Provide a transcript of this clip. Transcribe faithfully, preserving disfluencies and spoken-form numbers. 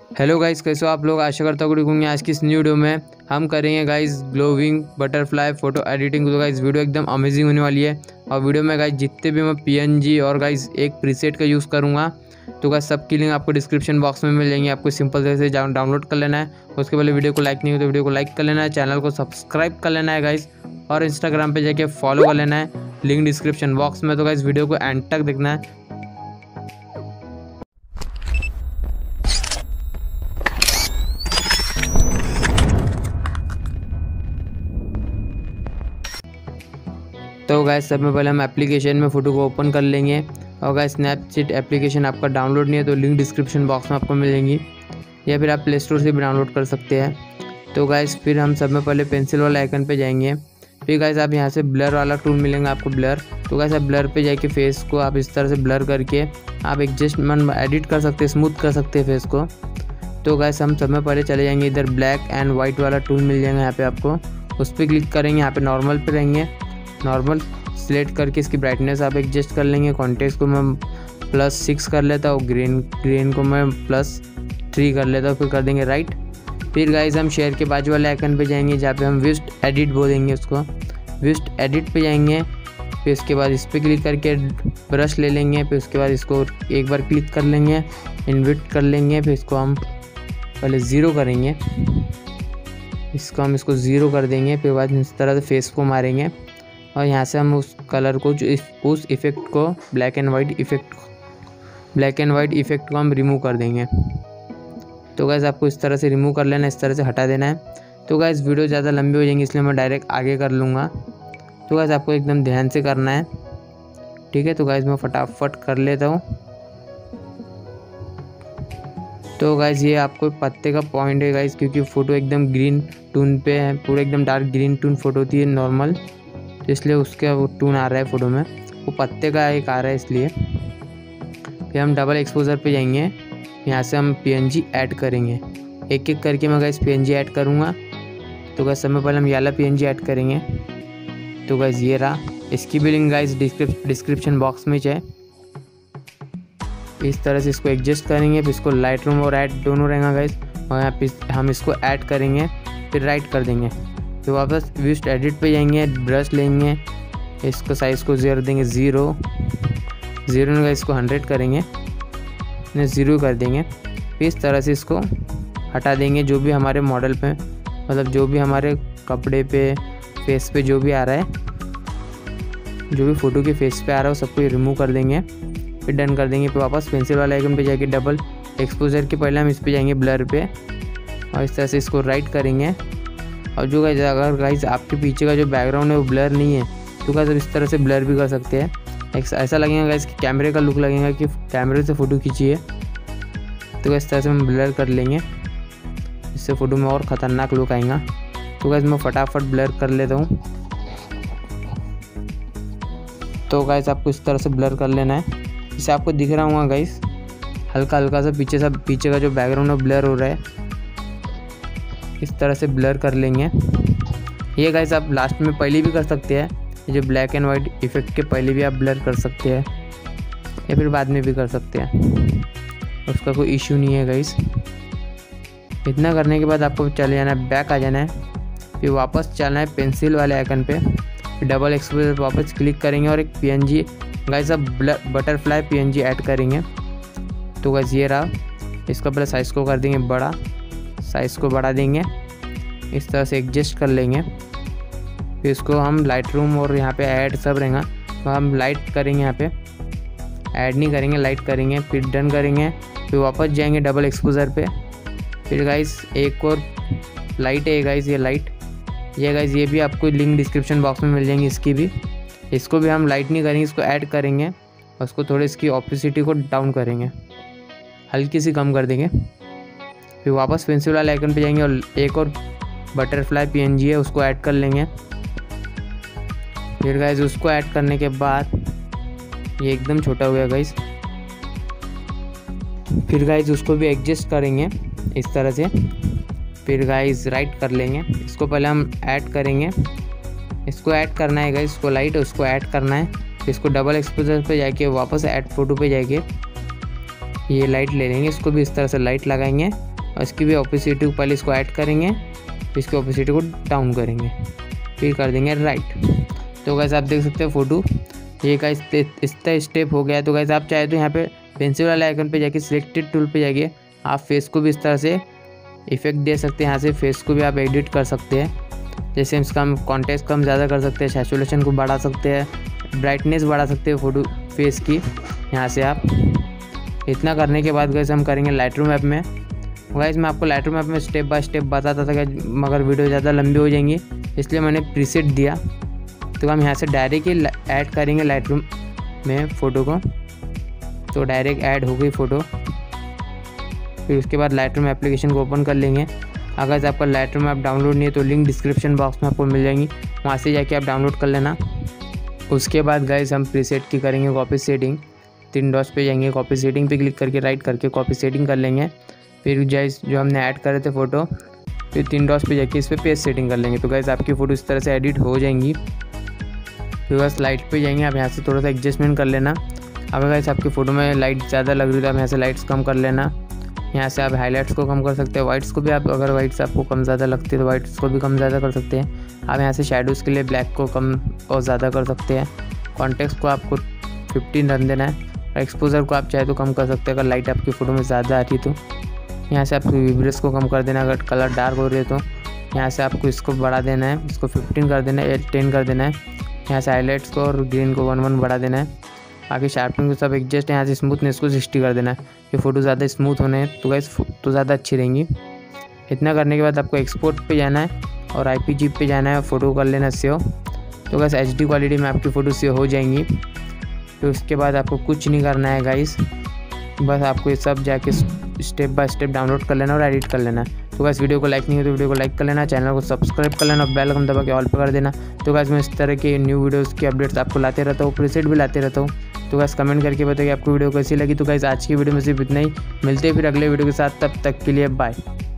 Hello guys, कैसे हो आप लोग। आशा करता हूँ गुड होंगे। आज की इस न्यू वीडियो में हम करेंगे guys glowing butterfly photo editing. तो गाइस वीडियो एकदम अमेजिंग होने वाली है। और वीडियो में गाइस जितने भी मैं पीएनजी और गाइस एक प्रीसेट का यूज़ करूँगा तो गाइस सबकी लिंक आपको डिस्क्रिप्शन बॉक्स में मिल जाएंगे। आपको सिंपल तरह से डाउनलोड कर लेना है। उसके पहले वीडियो को लाइक नहीं हो तो वीडियो को लाइक कर लेना है, चैनल को सब्सक्राइब कर लेना है गाइस, और इंस्टाग्राम पर जाके फॉलो कर लेना है, लिंक डिस्क्रिप्शन बॉक्स में। तो गाइस वीडियो को एंड तक देखना है। तो गाइस सब में पहले हम एप्लीकेशन में फ़ोटो को ओपन कर लेंगे। और गाइस स्नैपचैट एप्लीकेशन आपका डाउनलोड नहीं है तो लिंक डिस्क्रिप्शन बॉक्स में आपको मिलेंगी, या फिर आप प्ले स्टोर से भी डाउनलोड कर सकते हैं। तो गाइस फिर हम सब में पहले पेंसिल वाला आइकन पे जाएंगे। फिर गाइस आप यहाँ से ब्लर वाला टूल मिलेंगे आपको, ब्लर। तो गाइस आप ब्लर पे जाके फेस को आप इस तरह से ब्लर करके आप एडजस्टमेंट एडिट कर सकते हैं, स्मूथ कर सकते हैं फेस को। तो गाइस हम सब में पहले चले जाएंगे, इधर ब्लैक एंड वाइट वाला टूल मिल जाएगा यहाँ पे आपको, उस पर क्लिक करेंगे। यहाँ पे नॉर्मल पे रहेंगे, नॉर्मल सिलेक्ट करके इसकी ब्राइटनेस आप एडजस्ट कर लेंगे। कॉन्टेक्स्ट को मैं प्लस सिक्स कर लेता हूँ, ग्रीन ग्रीन को मैं प्लस थ्री कर लेता हूँ, फिर कर देंगे राइट। फिर गाइस हम शेयर के बाजू वाले आइकन पे जाएंगे जहाँ पे हम विस्ट एडिट बोलेंगे उसको, विस्ट एडिट पे जाएंगे। फिर उसके बाद इस पर क्लिक करके ब्रश ले लेंगे। फिर उसके बाद इसको एक बार क्लिक कर लेंगे, इन्वर्ट कर लेंगे। फिर इसको हम पहले ज़ीरो करेंगे, इसको हम इसको ज़ीरो कर देंगे। फिर बाद इस तरह से फेस को मारेंगे और यहाँ से हम उस कलर को जो उस इफ़ेक्ट को black and white effect black and white effect को हम रिमूव कर देंगे। तो गाइस आपको इस तरह से रिमूव कर लेना है, इस तरह से हटा देना है। तो गाइस वीडियो ज़्यादा लंबी हो जाएंगी इसलिए मैं डायरेक्ट आगे कर लूँगा। तो गाइस आपको एकदम ध्यान से करना है, ठीक है। तो गाइस मैं फटाफट कर लेता हूँ। तो गाइस ये आपको पत्ते का पॉइंट है गाइस, क्योंकि फ़ोटो एकदम ग्रीन टून पे है, पूरा एकदम डार्क ग्रीन टून फोटो होती है नॉर्मल, तो इसलिए उसका वो टून आ रहा है फ़ोटो में, वो पत्ते का एक आ रहा है इसलिए। फिर हम डबल एक्सपोजर पे जाएंगे, यहाँ से हम पीएनजी ऐड करेंगे। एक एक करके मैं गाइस पीएनजी ऐड करूँगा। तो गाइस समय पहले हम ये वाला पीएनजी ऐड करेंगे। तो गाइस ये रहा, इसकी भी लिंक गाइस डिस्क्रिप्शन बॉक्स में है। इस तरह से इसको एडजस्ट करेंगे। फिर इसको लाइट रूम और ऐड दोनों रहेगा गाइस, और यहाँ पे हम इसको ऐड करेंगे, फिर राइट कर देंगे। फिर वापस विस्ट एडिट पे जाएंगे, ब्रश लेंगे, इसको साइज़ को ज़ीरो देंगे, ज़ीरो ज़ीरो में इसको हंड्रेड करेंगे, ज़ीरो कर देंगे। फिर इस तरह से इसको हटा देंगे, जो भी हमारे मॉडल पे, मतलब जो भी हमारे कपड़े पे, फेस पे जो भी आ रहा है, जो भी फ़ोटो के फेस पे आ रहा है वो सबको रिमूव कर देंगे। फिर डन कर देंगे। फिर वापस पेंसिल वाला आइकन पे जाके डबल एक्सपोजर के पहले हम इस पे जाएंगे ब्लर पे, और इस तरह से इसको राइट करेंगे। और जो गाइस अगर गाइस आपके पीछे का जो बैकग्राउंड है वो ब्लर नहीं है तो गाइस इस तरह से ब्लर भी कर सकते हैं। ऐसा लगेगा गाइस कि कैमरे का लुक लगेगा कि कैमरे से फ़ोटो खींची है। तो इस तरह से हम ब्लर कर लेंगे, इससे फ़ोटो में और ख़तरनाक लुक आएगा। तो गाइस मैं फटाफट ब्लर कर लेता हूँ। तो गाइस आपको इस तरह से ब्लर कर लेना है, इससे आपको दिख रहा होगा गाइस हल्का हल्का सा पीछे सा पीछे का जो बैकग्राउंड है ब्लर हो रहा है। इस तरह से ब्लर कर लेंगे। ये गाइस आप लास्ट में पहले भी कर सकते हैं, ये जो ब्लैक एंड वाइट इफ़ेक्ट के पहले भी आप ब्लर कर सकते हैं, या फिर बाद में भी कर सकते हैं, उसका कोई इशू नहीं है गाइस। इतना करने के बाद आपको चले जाना है, बैक आ जाना है। फिर वापस चलना है पेंसिल वाले आइकन पे, फिर डबल एक्सपोजर पर वापस क्लिक करेंगे और एक पीएनजी गाइस आप बटरफ्लाई पीएनजी ऐड करेंगे। तो गाइस ये रहा, इसका पहले साइज़ को कर देंगे बड़ा, साइज़ को बढ़ा देंगे, इस तरह से एडजस्ट कर लेंगे। फिर इसको हम लाइट रूम और यहाँ पे ऐड सब रहेगा, तो हम लाइट करेंगे, यहाँ पे ऐड नहीं करेंगे, लाइट करेंगे। फिर डन करेंगे। फिर वापस जाएंगे डबल एक्सपोजर पे। फिर गाइस एक और लाइट है गाइस, ये लाइट ये गाइस ये भी आपको लिंक डिस्क्रिप्शन बॉक्स में मिल जाएंगी, इसकी भी। इसको भी हम लाइट नहीं करेंगे, इसको ऐड करेंगे और उसको थोड़ी इसकी ऑपेसिटी को डाउन करेंगे, हल्की सी कम कर देंगे। फिर वापस पेंसिल वाले आइकन पे जाएंगे और एक और बटरफ्लाई पीएनजी है उसको ऐड कर लेंगे। फिर गाइस उसको ऐड करने के बाद ये एकदम छोटा हो गया गाइस। फिर गाइस उसको भी एडजस्ट करेंगे इस तरह से। फिर गाइस राइट कर लेंगे, इसको पहले हम ऐड करेंगे, इसको ऐड करना है गाइस, इसको लाइट उसको ऐड करना है। फिर इसको डबल एक्सपोजर पे जाके वापस ऐड फोटो पे जाके ये लाइट ले लेंगे, इसको भी इस तरह से लाइट लगाएंगे और इसकी भी ओपेसिटी को पहले इसको ऐड करेंगे, फिर इसकी ओपेसिटी को डाउन करेंगे, फिर कर देंगे राइट। तो गाइस आप देख सकते हो फ़ोटो ये का इस स्टेप हो गया। तो गाइस आप चाहे तो यहाँ पे पेंसिल वाले आइकन पे जाके सिलेक्टेड टूल पे जाके आप फेस को भी इस तरह से इफेक्ट दे सकते हैं। यहाँ से फेस को भी आप एडिट कर सकते हैं, जैसे इसका हम कॉन्टेक्स्ट कम ज़्यादा कर सकते हैं, सैचुरेशन को बढ़ा सकते हैं, ब्राइटनेस बढ़ा सकते हैं फोटो फेस की। यहाँ से आप इतना करने के बाद गाइस हम करेंगे लाइटरूम ऐप में। गाइस मैं आपको लाइटरूम ऐप में स्टेप बाय स्टेप बताता था कि मगर वीडियो ज़्यादा लंबी हो जाएंगी, इसलिए मैंने प्रीसेट दिया। तो हम यहाँ से डायरेक्ट ही ऐड करेंगे लाइटरूम में फ़ोटो को, तो डायरेक्ट ऐड हो गई फ़ोटो। फिर उसके बाद लाइटरूम एप्लीकेशन को ओपन कर लेंगे। अगर आपका लाइटरूम ऐप डाउनलोड नहीं है तो लिंक डिस्क्रिप्शन बॉक्स में आपको मिल जाएंगी, वहाँ से जाके आप डाउनलोड कर लेना। उसके बाद गाइस हम प्रीसेट की करेंगे कॉपी सेटिंग। तीन डॉट्स पे जाएंगे, कॉपी सेटिंग पे क्लिक करके राइट करके कॉपी सेटिंग कर लेंगे। फिर गाइस जो हमने ऐड करे थे फ़ोटो, फिर तीन डॉट्स पे जाके इस पर पेज सेटिंग कर लेंगे। तो गाइस आपकी फ़ोटो इस तरह से एडिट हो जाएंगी। फिर बस लाइट पे जाएंगे, आप यहाँ से थोड़ा सा एडजस्टमेंट कर लेना। अब गाइस आपकी फ़ोटो में लाइट ज़्यादा लग रही है तो आप यहाँ से लाइट्स कम कर लेना। यहाँ से आप हाईलाइट्स को कम कर सकते हैं, वाइट्स को भी आप अगर वाइट्स आपको कम ज़्यादा लगती है तो वाइट्स को भी कम ज़्यादा कर सकते हैं। आप यहाँ से शैडोज़ के लिए ब्लैक को कम और ज़्यादा कर सकते हैं। कॉन्टेक्स्ट को आपको फिफ्टीन रन देना है और एक्सपोजर को आप चाहे तो कम कर सकते हैं अगर लाइट आपकी फ़ोटो में ज़्यादा आ रही तो। यहाँ से आपको विब्रेस को कम कर देना, अगर कलर डार्क हो रही है तो यहाँ से आपको इसको बढ़ा देना है, इसको फिफ्टीन कर देना है, टेन कर देना है। यहाँ से हाईलाइट्स को और ग्रीन को वन वन बढ़ा देना है। बाकी शार्पनिंग को सब एडजस्ट, यहाँ से स्मूथनेस को सिक्सटी कर देना है। ये फ़ोटो ज़्यादा स्मूथ होने हैं तो गाइस तो ज़्यादा अच्छी रहेंगी। इतना करने के बाद आपको एक्सपोर्ट पे जाना है और आईपीजी पे जाना है, फ़ोटो कर लेना सेव। तो गाइस एचडी क्वालिटी में आपकी फ़ोटो सेव हो जाएंगी। तो उसके बाद आपको कुछ नहीं करना है गाइस, बस आपको ये सब जाके स्टेप बाय स्टेप डाउनलोड कर लेना और एडिट कर लेना है। तो गाइस वीडियो को लाइक नहीं हो तो वीडियो को लाइक कर लेना, चैनल को सब्सक्राइब कर लेना और बेल आइकन दबा के ऑल पे कर देना। तो गाइस मैं इस तरह के न्यू वीडियोस की अपडेट्स आपको लाते रहता हूँ, प्रीसेट भी लाते रहता हूँ। तो गाइस कमेंट करके बताइए आपको वीडियो कैसी लगी। तो गाइस आज की वीडियो में सिर्फ इतना ही, मिलते हैं फिर अगले वीडियो के साथ, तब तक के लिए बाय।